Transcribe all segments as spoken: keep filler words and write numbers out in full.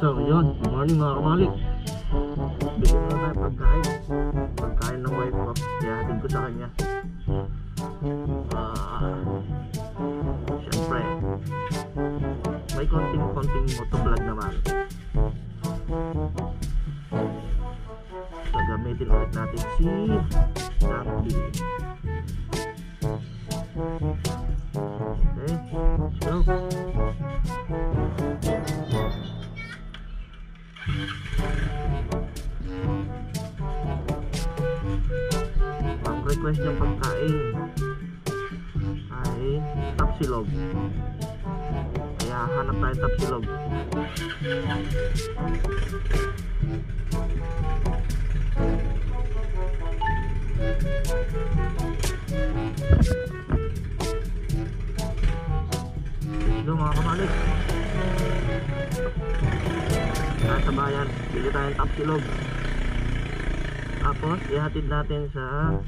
So yun, good morning mga kamalik. Bigyan mo na tayo pagkain. Pagkain ng wife ko, ihahatid ko sa kanya. uh, Siyempre may konting-konting motovlog naman. So gamitin ulit natin si Dandy. Okay, let's go. Ang request niyang pagkain ay tapsilog, kaya hanap tayo tapsilog. Ito mga kamalik, nasa bayan, bili tayong tapsilog. Tapos ihatid natin sa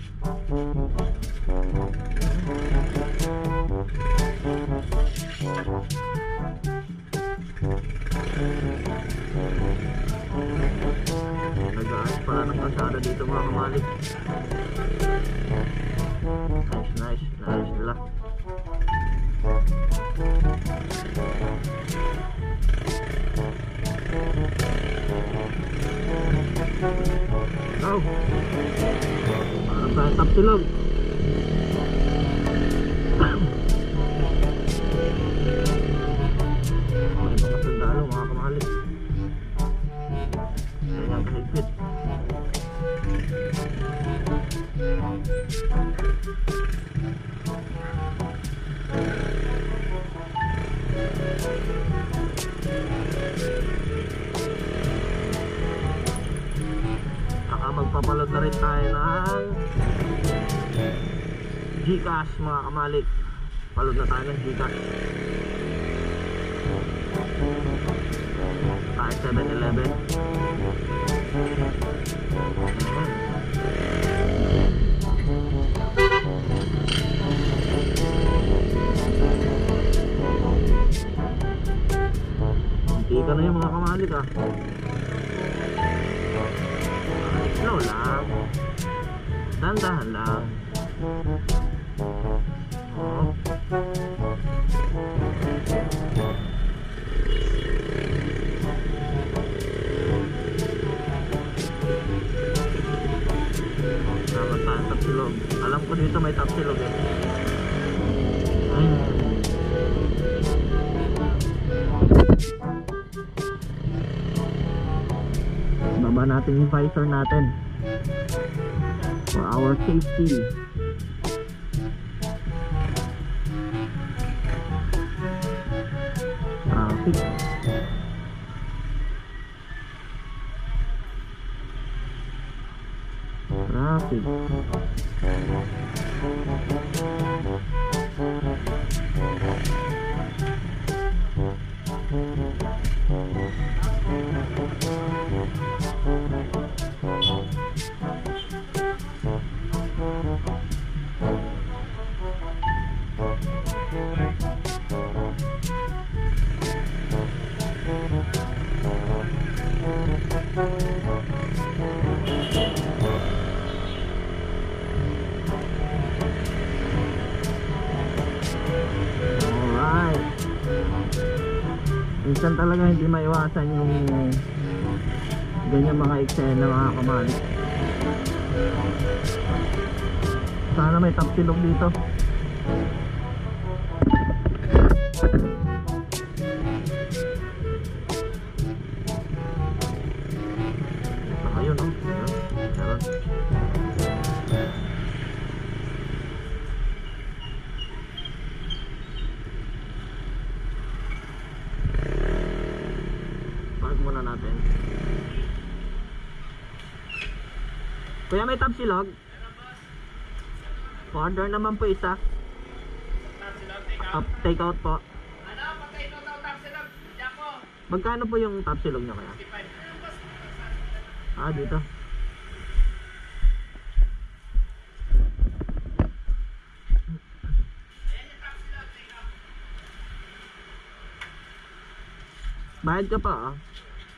nag-aayos pala ng kalsada dito mga kamalik. Nice, nice, nice nila. Oh, parang tayo tapsilog. May mga sundalo mga kamalik, kanyang kahigpit. Magpapalod na rin tayo ng Gcash mga kamalik. Palod na tayo ng Gcash. Tayo seven eleven. Hindi ka na yung mga kamalik ah. Slow lang, dandahan lang. Oh. Dapat tayo tapsilog. Alam ko dito may tapsilog eh. Hmm. Baba natin yung visor natin for our safety. Traffic. Traffic. Minsan talaga hindi maiwasan yung ganyan mga eksena mga kamalik. Sana may tapsilog dito. Ito ayun oh. Meron. Muna natin. Kuya, may tapsilog? Order naman po isa. Up, take out po. Ano? Pag-take out ng tapsilog. Jako. Magkano po yung tapsilog nyo kaya? Ah, dito. Bayad ka pa ah.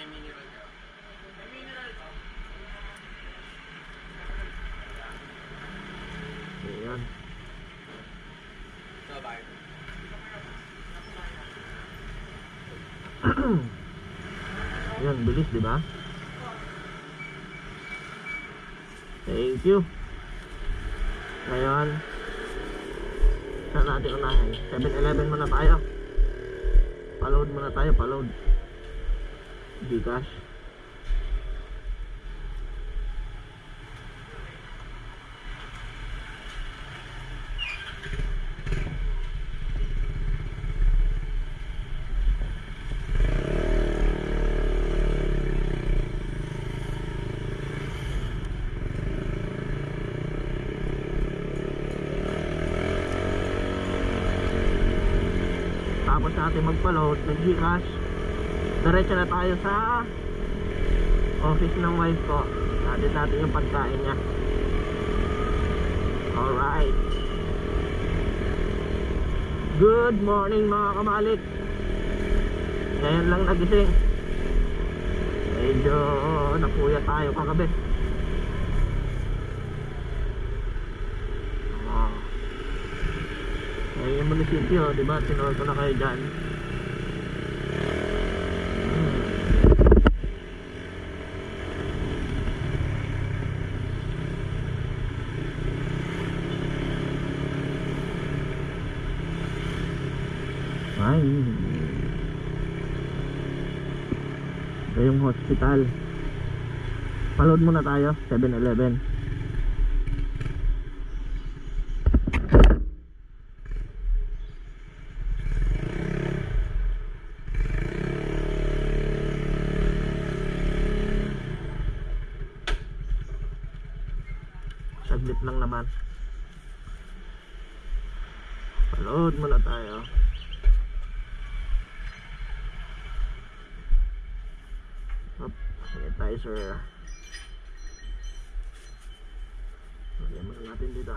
may mineral ka. May mineral ka. Ayan. So, bakit? Ayan, bilis, di ba? Thank you. Ngayon, saan natin unahin? seven eleven muna tayo. Paload muna tayo, paload. Gcash. Tapos natin magpa-load ng Gcash, diretso na tayo sa office ng wife ko. Natin natin yung pagkain niya. Alright. Good morning mga kamalik. Ngayon lang nagising. Medyo napuya tayo kagabi. Ay, yung munisipyo, diba? Tinawag ko na kayo dyan. Hmm. Ay. Ito yung hospital. Paload muna tayo, seven eleven. Saglit lang naman. Paload muna tayo. Up, sanitizer. Lagyan muna natin dito.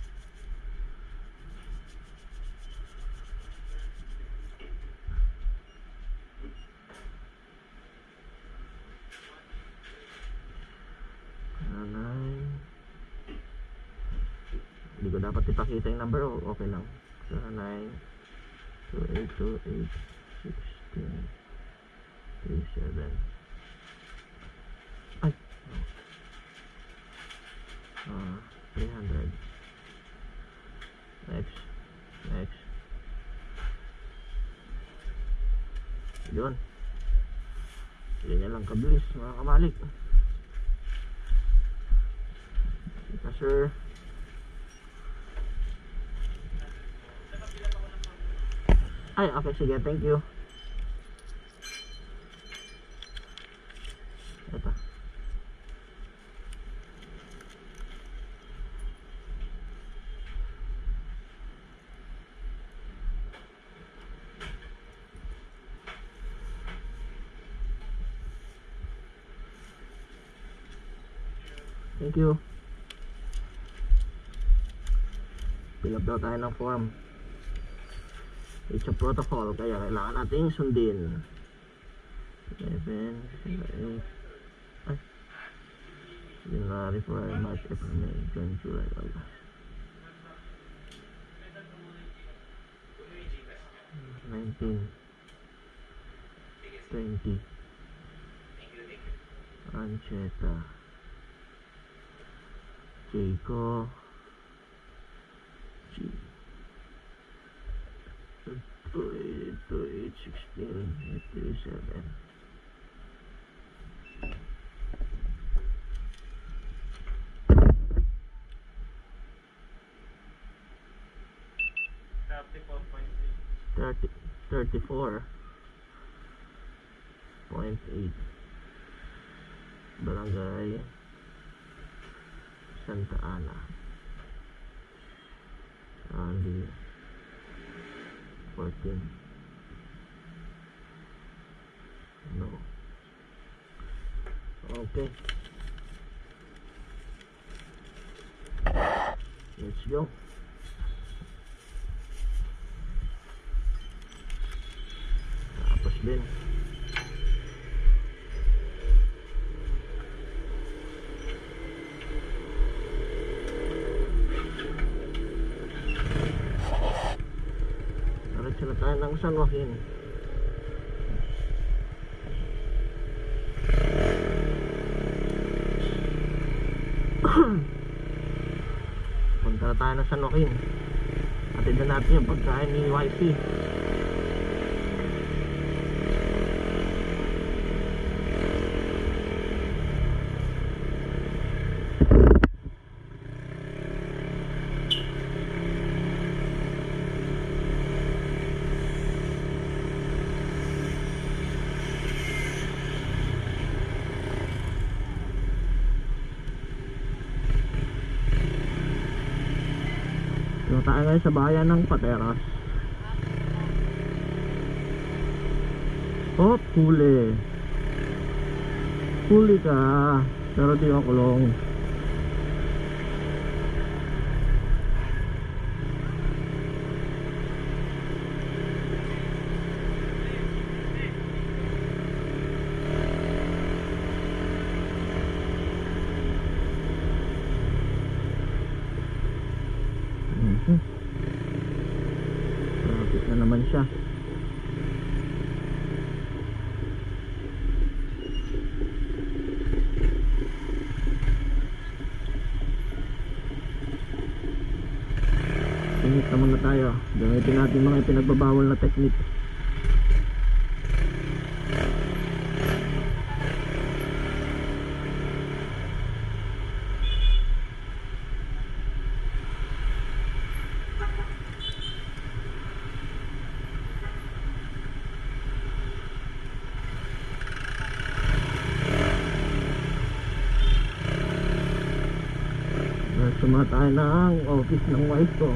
Hindi ko dapat ipakita yung number, o okay lang. zero nine two eight two eight six three seven. Ay, uh, three hundred. Next, next. Yun. Ganyan lang kabilis mga kamalik. Ika sir. Ay, okay, sige, thank you. Ito. Thank you. Fill up daw tayo ng form. It's a protocol, kaya kailangan natin sundin. eleven, eight, ay, January, February, March, April, May, June, July, August. nineteen, twenty. Ancheta. Jayco. G. two eight two eight sixteen eight three seven. thirty thirty-four point eight. Barangay Santa Ana. Andy fourteen. No. Okay. Let's go. Tapos din. ng San Joaquin. Punta na tayo ng San Joaquin. Atid na natin yung pagkain ni Y C. Dito tayo ngayon sa bayan ng Pateros. Oh, huli. Huli ka. Pero di ako kulong. Traffic na naman siya. Ingat naman na tayo. Gamitin natin mga pinagbabawal na technique. Sumatay ng office ng wife ko.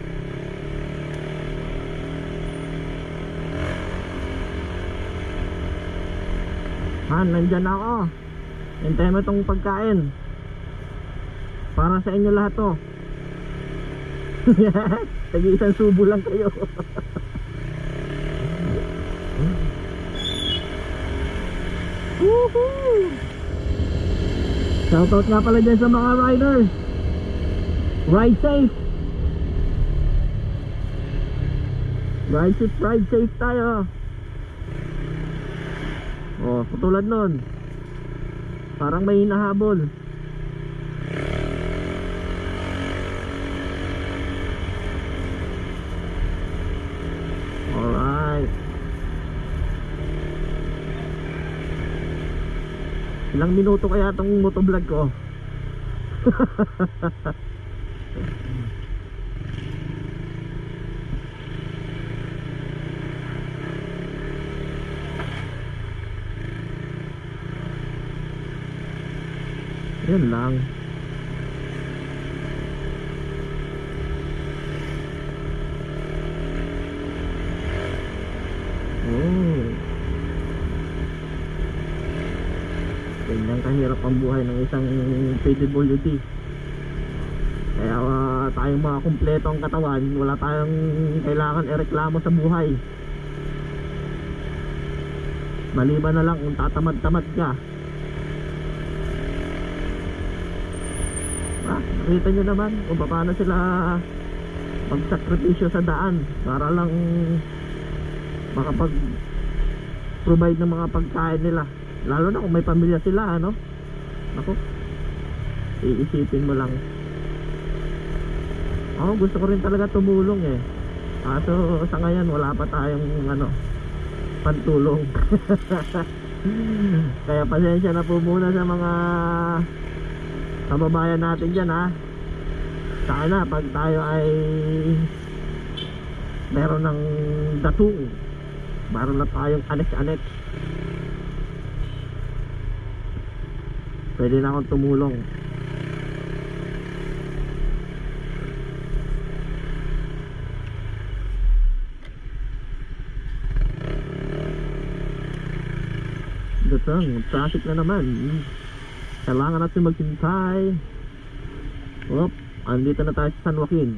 Han, nandyan ako. Hintay mo itong pagkain. Para sa inyo lahat to. Tag-isang subo lang kayo. Woohoo! Shoutout nga pala dyan sa mga riders. Ride safe. Ride safe, ride safe tayo. Oh, katulad nun. Parang may hinahabol. Alright. Ilang minuto kaya itong motovlog ko? Yan lang. Oh. Ganyan kahirap ang buhay ng isang P W D. Kaya uh, tayong mga kumpleto ang katawan, wala tayong kailangan ireklamo sa buhay. Maliban na lang kung tatamad-tamad ka. Ah, nakita nyo naman kung paano sila magsakripisyo sa daan para lang makapag provide ng mga pagkain nila, lalo na kung may pamilya sila, ano. Ako, iisipin mo lang. Ako gusto ko rin talaga tumulong eh, kaso sa ngayon wala pa tayong ano, pantulong. Kaya pasensya na po muna sa mga kababayan natin dyan, ha. Sana pag tayo ay meron ng datung, meron na tayong annex-annex, pwede na akong tumulong. Datang, traffic na naman. Kailangan natin maghintay. Op, andito na tayo sa San Joaquin.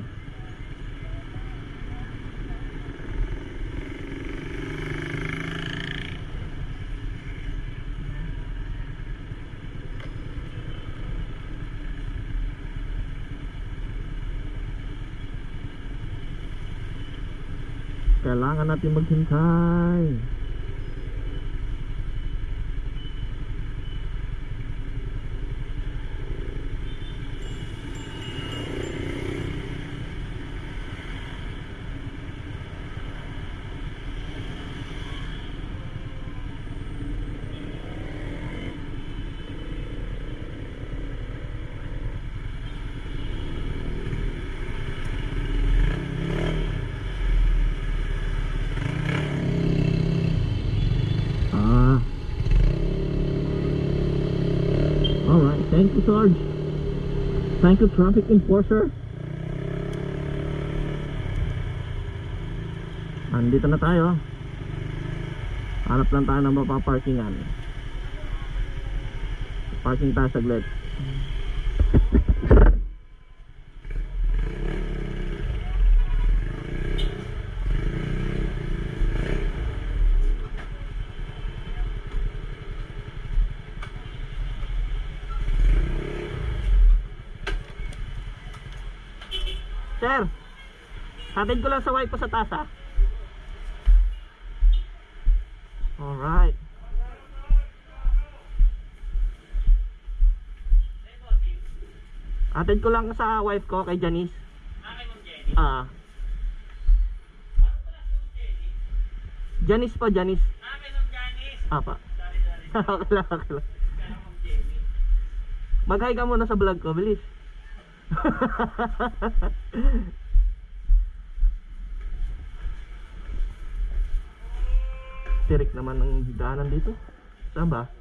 kailangan natin maghintay. Alright, thank you, Sarge. Thank you, traffic enforcer. Andito na tayo. Hanap lang tayo ng mapaparkingan. Parking tayo saglit. Sir, hatid ko lang sa wife ko sa taas, ha? Alright. Hatid ko lang sa wife ko kay Janice. Ah. Janice po, Janice. Apa. Okay lang, okay lang. Mag-hi ka muna sa vlog ko, bilis. Tirik naman ang daanan dito. Saan ba?